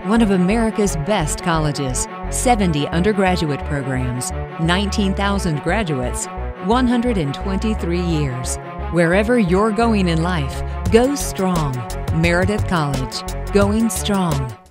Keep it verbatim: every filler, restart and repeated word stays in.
one of America's best colleges, seventy undergraduate programs, nineteen thousand graduates, one hundred twenty-three years. Wherever you're going in life, go strong. Meredith College, going strong.